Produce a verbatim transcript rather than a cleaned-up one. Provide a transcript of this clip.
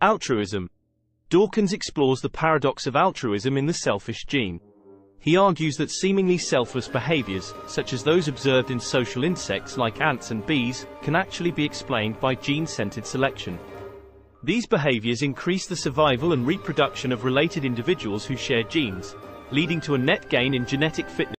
Altruism. Dawkins explores the paradox of altruism in the selfish gene. He argues that seemingly selfless behaviors, such as those observed in social insects like ants and bees, can actually be explained by gene-centered selection. These behaviors increase the survival and reproduction of related individuals who share genes, leading to a net gain in genetic fitness.